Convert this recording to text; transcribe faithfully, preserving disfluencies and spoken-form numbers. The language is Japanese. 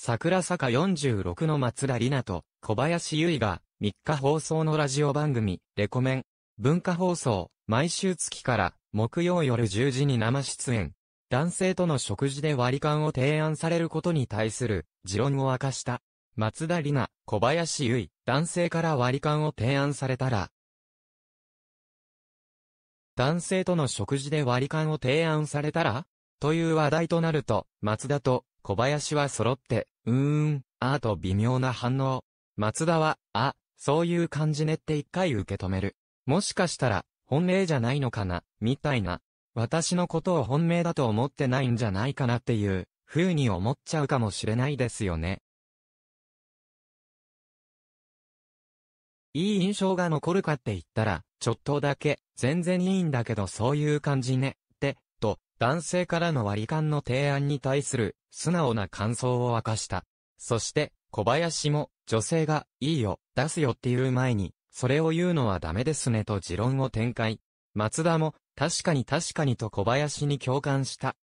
桜坂よんじゅうろくの松田里奈と小林由依がみっか放送のラジオ番組レコメン文化放送毎週月から木曜夜じゅうじに生出演。男性との食事で割り勘を提案されることに対する持論を明かした。松田里奈、小林由依、男性から割り勘を提案されたら。男性との食事で割り勘を提案されたらという話題となると、松田と小林は揃って、うーん、あーと微妙な反応。松田は、あ、そういう感じねって一回受け止める。もしかしたら、本命じゃないのかな、みたいな。私のことを本命だと思ってないんじゃないかなっていう、風に思っちゃうかもしれないですよね。いい印象が残るかって言ったら、ちょっとだけ、全然いいんだけどそういう感じね、って、と、男性からの割り勘の提案に対する、素直な感想を明かした。そして、小林も、女性が、いいよ、出すよって言う前に、それを言うのはダメですねと持論を展開。松田も、確かに確かにと小林に共感した。